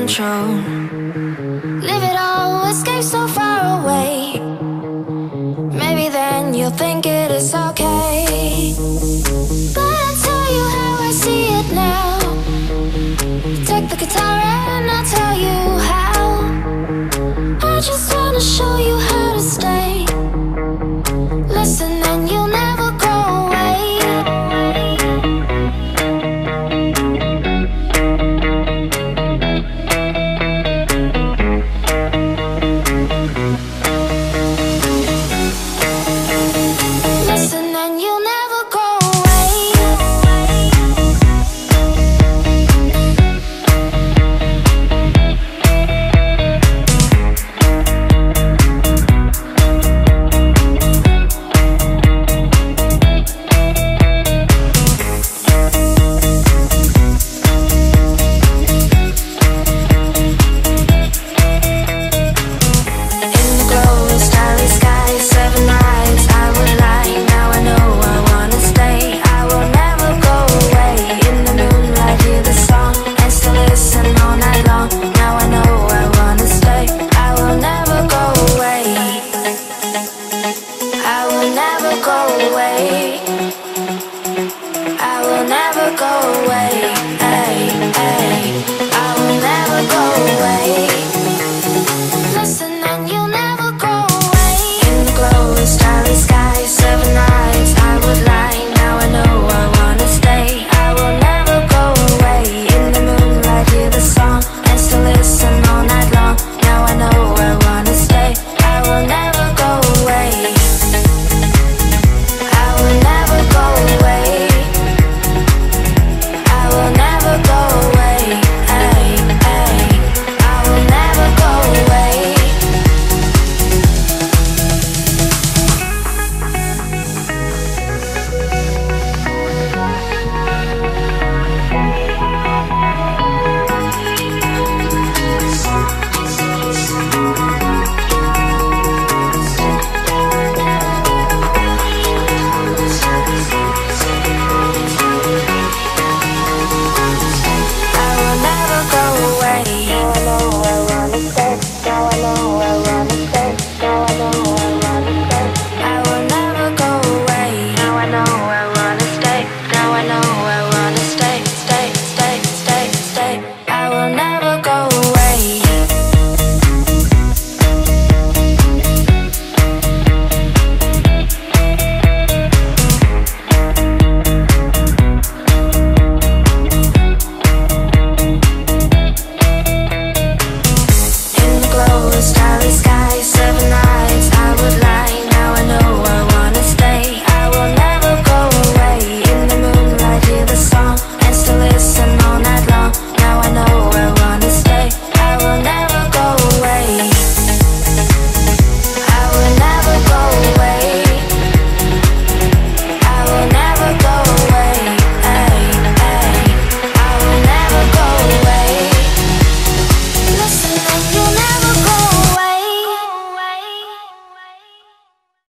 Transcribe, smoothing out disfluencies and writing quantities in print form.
control. Live it all, escape so far away. Maybe then you'll think it is okay. But I'll tell you how I see it now. Take the guitar and I'll tell you how. I just wanna show you how to stay. Listen and you'll never go away. Listen and you'll never go away. I will never go away.